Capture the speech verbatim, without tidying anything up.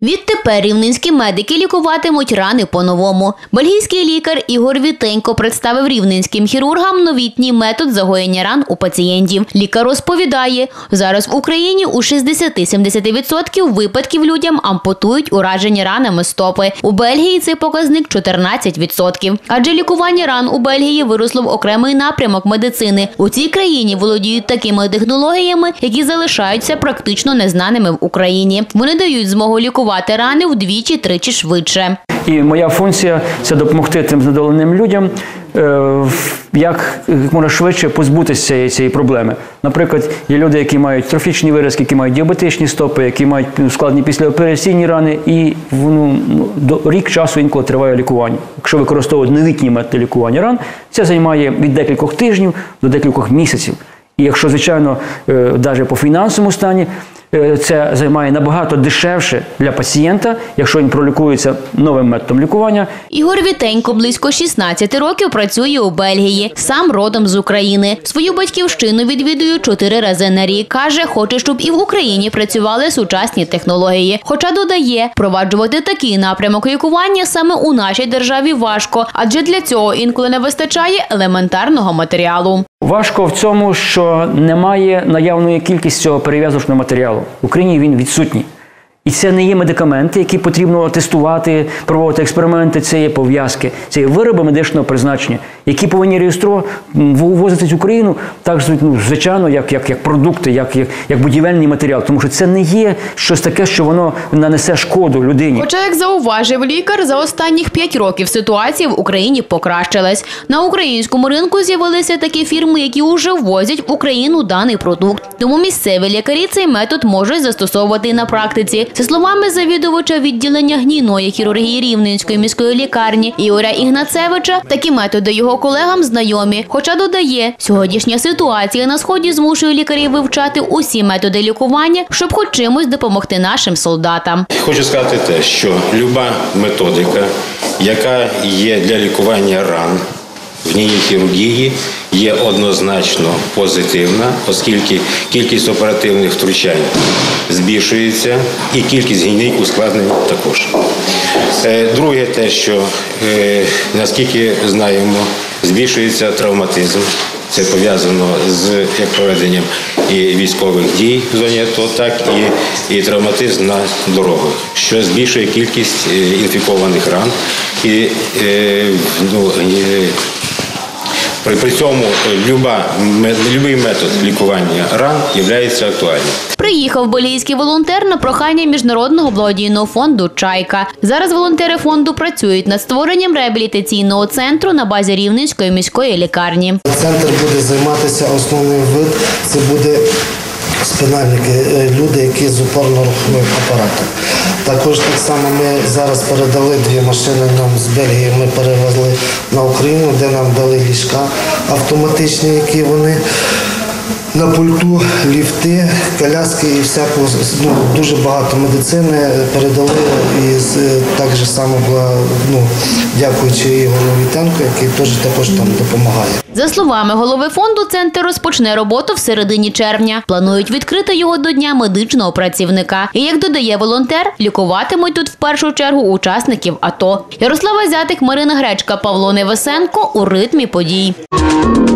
Відтепер рівненські медики лікуватимуть рани по-новому. Бельгійський лікар Ігор Вітенько представив рівненським хірургам новітній метод загоєння ран у пацієнтів. Лікар розповідає, зараз в Україні у шістдесят-сімдесят відсотків випадків людям ампутують уражені ранами стопи. У Бельгії цей показник чотирнадцять відсотків. Адже лікування ран у Бельгії виросло в окремий напрямок медицини. У цій країні володіють такими технологіями, які залишаються практично незнаними в Україні. Вони дають змогу лікувати рани вдвічі-тричі швидше. І моя функція – це допомогти тим знедоленим людям, як можна швидше позбутися цієї, цієї проблеми. Наприклад, є люди, які мають трофічні виразки, які мають діабетичні стопи, які мають складні післяопераційні рани, і ну, до рік часу інколи триває лікування. Якщо використовувати новітні методи лікування ран, це займає від декількох тижнів до декількох місяців. І якщо, звичайно, навіть по фінансовому стані, це займає набагато дешевше для пацієнта, якщо він пролікується новим методом лікування. Ігор Вітенько близько шістнадцяти років працює у Бельгії, сам родом з України. Свою батьківщину відвідує чотири рази на рік. Каже, хоче, щоб і в Україні працювали сучасні технології. Хоча додає, впроваджувати такий напрямок лікування саме у нашій державі важко, адже для цього інколи не вистачає елементарного матеріалу. Важко в цьому, що немає наявної кількості цього перев'язочного матеріалу. В Україні він відсутній. І це не є медикаменти, які потрібно тестувати, проводити експерименти, це є пов'язки, це є вироби медичного призначення, які повинні реєстровано ввозитись в Україну, так, ну, звичайно, як, як, як продукти, як, як, як будівельний матеріал, тому що це не є щось таке, що воно нанесе шкоду людині. Хоча, як зауважив лікар, за останніх п'ять років ситуація в Україні покращилась. На українському ринку з'явилися такі фірми, які вже ввозять в Україну даний продукт. Тому місцеві лікарі цей метод можуть застосовувати і на практиці. За словами завідувача відділення гнійної хірургії Рівненської міської лікарні Ігоря Ігнацевича, такі методи його колегам знайомі. Хоча додає, сьогоднішня ситуація на Сході змушує лікарів вивчати усі методи лікування, щоб хоч чимось допомогти нашим солдатам. Хочу сказати те, що люба методика, яка є для лікування ран в гнійній хірургії, є однозначно позитивна, оскільки кількість оперативних втручань збільшується і кількість гнійних ускладнень також. Друге те, що, наскільки знаємо, збільшується травматизм. Це пов'язано з як проведенням і військових дій в зоні АТО, так і, і травматизм на дорогах, що збільшує кількість інфікованих ран. І, ну, При, при цьому будь-який метод лікування ран є актуальним. Приїхав бельгійський волонтер на прохання Міжнародного благодійного фонду «Чайка». Зараз волонтери фонду працюють над створенням реабілітаційного центру на базі Рівненської міської лікарні. Центр буде займатися, основний вид – це буде спинальники, люди, які з опорно-руховим апаратом. Також так само ми зараз передали дві машини нам з Бельгії, ми перевезли на Україну, де нам дали ліжка автоматичні, які вони на пульту, ліфти, коляски і всяку, ну, дуже багато медицини передали. І так же само, ну, дякуючи Ігорю Вітенку, який теж також там допомагає. За словами голови фонду, центр розпочне роботу в середині червня. Планують відкрити його до Дня медичного працівника. І, як додає волонтер, лікуватимуть тут в першу чергу учасників АТО. Ярослава Зятик, Марина Гречка, Павло Невесенко у ритмі подій.